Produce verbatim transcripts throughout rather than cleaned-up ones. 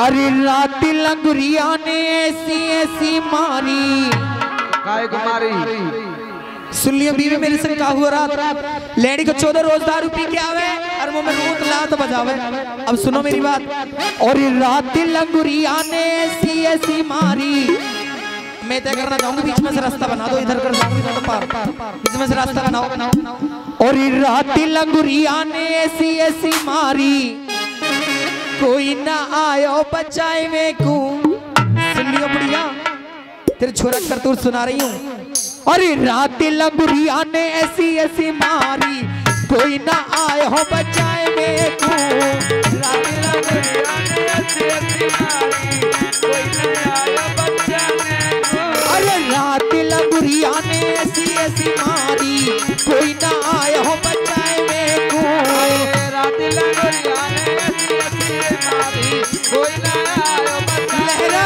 अरे रात लंगुरिया ने ऐसी ऐसी मारी काय कुमारी सुन लियो बीवी मेरे संग का हुआ रात लेडी को चौदह रोज दारू पी के आवे और मुंह में रूत लात बजावे। अब सुनो मेरी बात। और रात लंगुरिया ने ऐसी ऐसी मारी मैं तय करना चाहूंगी बीच में से रास्ता बना दो इधर कर जाऊंगी तो पार बीच में से रास्ता बनाओ बनाओ। और रात लंगुरिया ने ऐसी ऐसी मारी कोई ना आयो बचाए में को। सुन लियो बढ़िया तेरे छोरा करतूत सुना रही हूँ। अरे रात लंगुरिया ने ऐसी ऐसी मारी कोई ना आए हो बचाए मेरे को। रात लंगुरिया ने ऐसी ऐसी मारी कोई ना आए हो बचाए को। अरे रात लंगुरिया ने ऐसी ऐसी मारी कोई ना आए हो बचाए मेरे को। रात लंगुरिया ने ऐसी ऐसी मारी कोई ना आए हो बचाए लहरा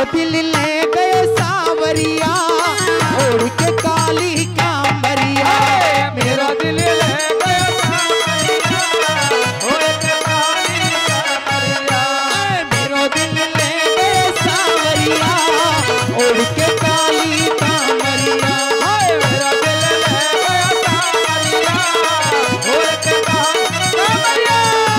दिल ले गए सावरिया ओढ़ के काली कांवरिया। मेरा दिल ले गया सावरिया ओढ़ के काली कांवरिया। मेरो दिल ले गए सावरिया ओढ़ के काली कांवरिया। मेरा दिल ले गया सावरिया ओढ़ के काली कांवरिया।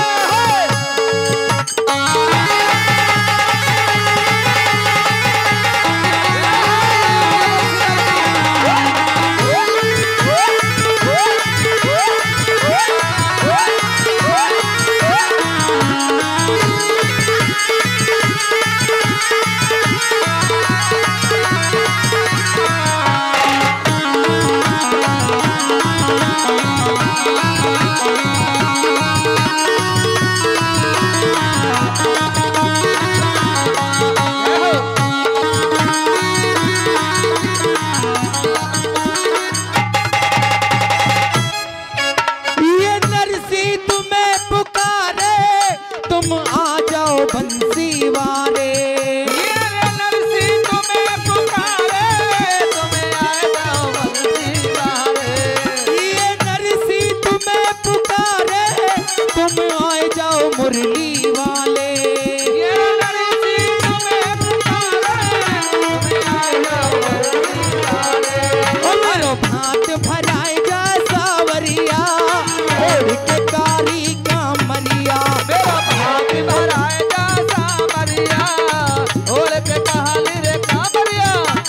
बंसी वारे ये नरसी तुम्हें पुकारे तुम्हें आए जाओ बंसी वारे। ये नरसी तुम्हें पुकारे तुम आए जाओ मुरली वाले। ये नरसी तुम्हें पुकारे तुम्हें आए जाओ मुरली वाले। मारो भात भराए जा सावरिया ओढ़ के काली कांवरिया। मेरा भात भराए जा सावरिया ओढ़ के काली रे कांवरिया।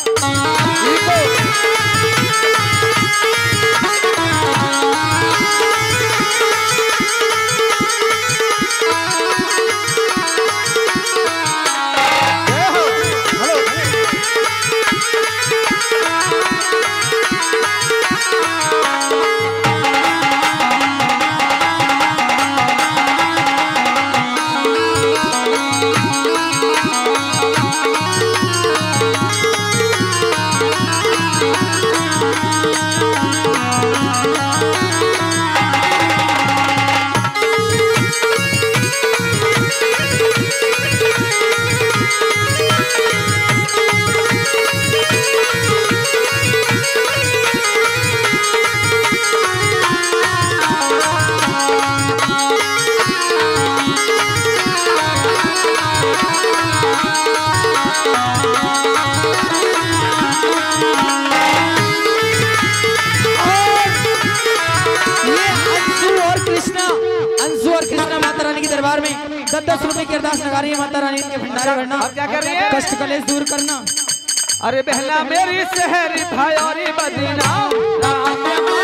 दरबार में दस दस रुपए की अरदास लगा रही है माता रानी के भंडारे भरना। अब क्या कर रही है? कष्ट कलेश दूर करना। अरे बहना मेरी शहरी भाई और मदीना